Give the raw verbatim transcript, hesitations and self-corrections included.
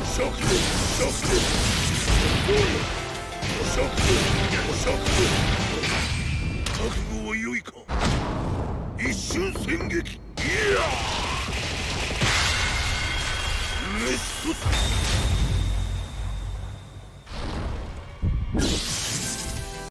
ショックショックショックショック覚悟は良いか。一瞬戦撃。いやメスト